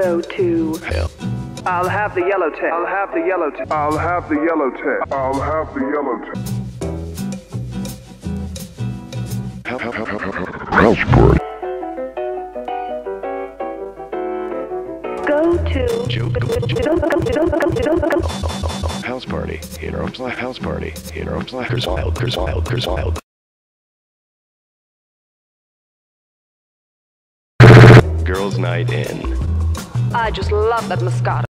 Go to hell. I'll have the yellow tip. I'll have the yellow tip. I'll have the yellow tip. I'll have the yellow tip. Houseparty. Go to House party. House party. Wild. Girls' night in. I just love that Moscato.